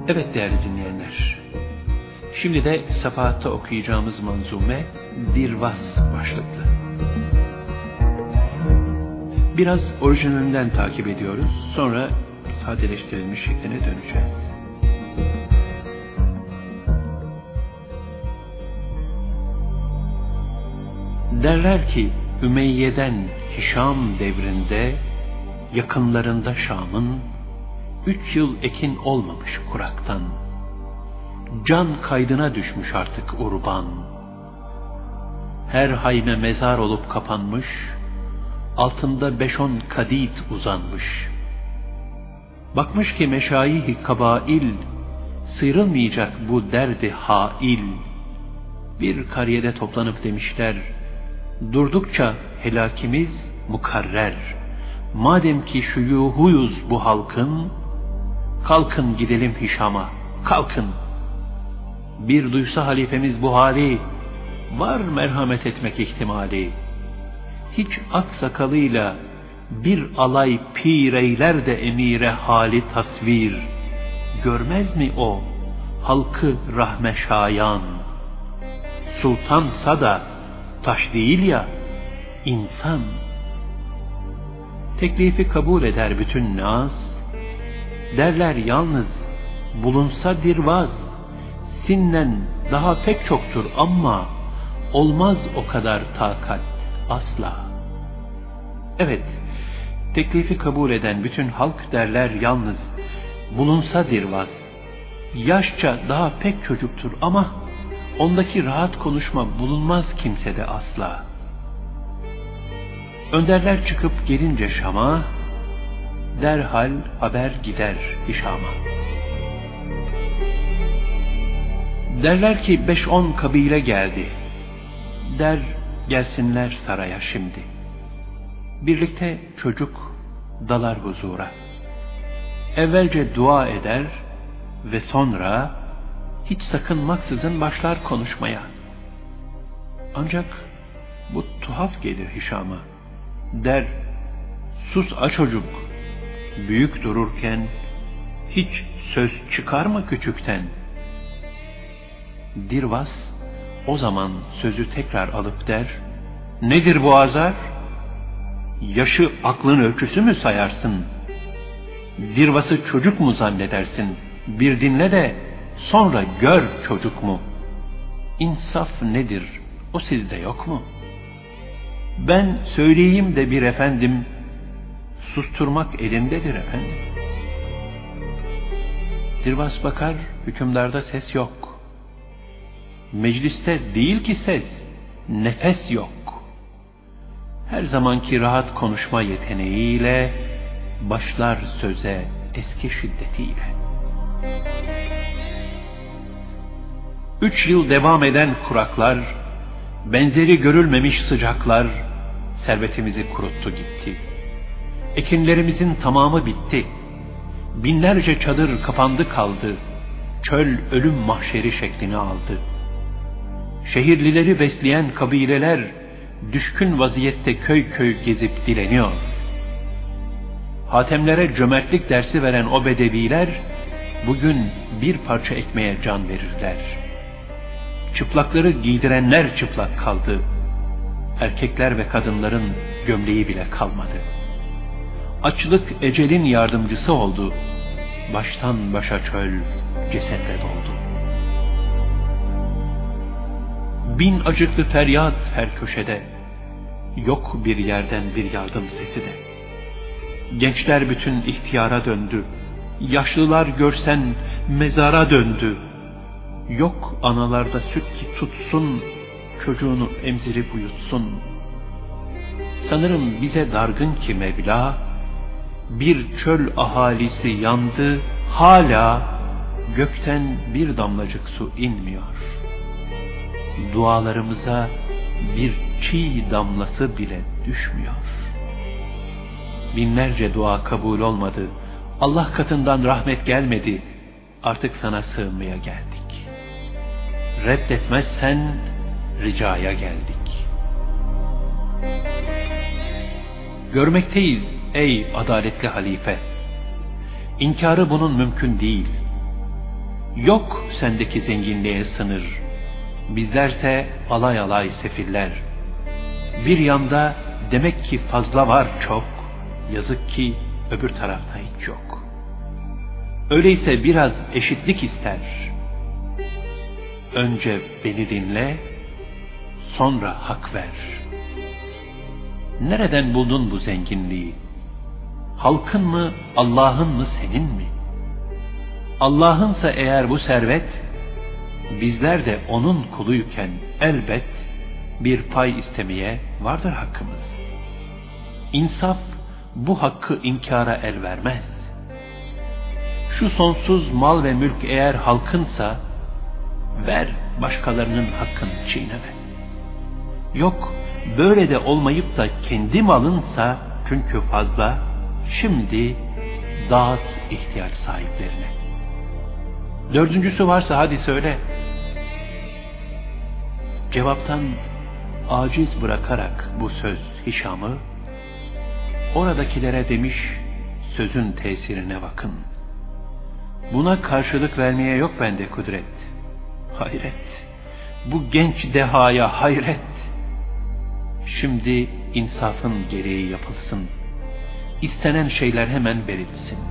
Evet değerli dinleyenler, şimdi de Safahat'ta okuyacağımız manzume Dirvas başlıklı. Biraz orijinalinden takip ediyoruz, sonra sadeleştirilmiş şekline döneceğiz. Derler ki Ümeyye'den Hişam devrinde, yakınlarında Şam'ın 3 yıl ekin olmamış kuraktan. Can kaydına düşmüş artık urban. Her hayme mezar olup kapanmış, altında 5-10 kadit uzanmış. Bakmış ki meşayih-i kabail, sıyrılmayacak bu derdi hail. Bir kariyede toplanıp demişler, durdukça helakimiz mukarrer. Madem ki şuyuhuyuz bu halkın, kalkın gidelim Hişam'a, kalkın. Bir duysa halifemiz bu hali, var merhamet etmek ihtimali. Hiç aksakalıyla bir alay pireyler de emire hali tasvir. Görmez mi o halkı rahme şayan? Sultansa da taş değil ya, insan. Teklifi kabul eder bütün nas, derler yalnız bulunsa Dirvas, sinnen daha pek çoktur ama olmaz o kadar takat asla. Evet, teklifi kabul eden bütün halk derler yalnız bulunsa Dirvas, yaşça daha pek çocuktur ama ondaki rahat konuşma bulunmaz kimsede asla. Önderler çıkıp gelince Şam'a, derhal haber gider Hişam'a. Derler ki 5-10 kabile geldi. Der gelsinler saraya şimdi. Birlikte çocuk dalar huzura. Evvelce dua eder ve sonra hiç sakınmaksızın başlar konuşmaya. Ancak bu tuhaf gelir Hişam'a. Der, sus a çocuk, büyük dururken hiç söz çıkar mı küçükten? Dirvas o zaman sözü tekrar alıp der, nedir bu azar? Yaşı aklın ölçüsü mü sayarsın? Dirvas'ı çocuk mu zannedersin? Bir dinle de sonra gör çocuk mu? İnsaf nedir? O sizde yok mu? Ben söyleyeyim de bir efendim, susturmak elimdedir efendim. Dirvas bakar, hükümdarda ses yok. Mecliste değil ki ses, nefes yok. Her zamanki rahat konuşma yeteneğiyle başlar söze eski şiddetiyle. 3 yıl devam eden kuraklar, benzeri görülmemiş sıcaklar servetimizi kuruttu gitti. Ekinlerimizin tamamı bitti. Binlerce çadır kapandı kaldı. Çöl ölüm mahşeri şeklini aldı. Şehirlileri besleyen kabileler düşkün vaziyette köy köy gezip dileniyor. Hatemlere cömertlik dersi veren o bedeviler bugün bir parça ekmeğe can verirler. Çıplakları giydirenler çıplak kaldı. Erkekler ve kadınların gömleği bile kalmadı. Açlık ecelin yardımcısı oldu. Baştan başa çöl cesetle doldu. Bin acıklı feryat her köşede. Yok bir yerden bir yardım sesi de. Gençler bütün ihtiyara döndü. Yaşlılar görsen mezara döndü. Yok analarda süt ki tutsun, çocuğunu emzirip uyutsun. Sanırım bize dargın ki Mevla, bir çöl ahalisi yandı, hala gökten bir damlacık su inmiyor. Dualarımıza bir çiğ damlası bile düşmüyor. Binlerce dua kabul olmadı, Allah katından rahmet gelmedi, artık sana sığınmaya geldik. Reddetmezsen ricaya geldik. Görmekteyiz ey adaletli halife, İnkarı bunun mümkün değil. Yok sendeki zenginliğe sınır. Bizlerse alay alay sefiller. Bir yanda demek ki fazla var çok, yazık ki öbür tarafta hiç yok. Öyleyse biraz eşitlik ister. Önce beni dinle, sonra hak ver. Nereden buldun bu zenginliği? Halkın mı, Allah'ın mı, senin mi? Allah'ınsa eğer bu servet, bizler de onun kuluyken elbet bir pay istemeye vardır hakkımız. İnsaf bu hakkı inkara el vermez. Şu sonsuz mal ve mülk eğer halkınsa, ver başkalarının hakkını çiğneme. Yok böyle de olmayıp da kendi malınsa çünkü fazla, şimdi dağıt ihtiyaç sahiplerine. Dördüncüsü varsa hadi söyle. Cevaptan aciz bırakarak bu söz Hişam'ı, oradakilere demiş, sözün tesirine bakın. Buna karşılık vermeye yok bende kudret. Hayret, bu genç dehaya hayret. Şimdi insafın gereği yapılsın. İstenen şeyler hemen verilsin.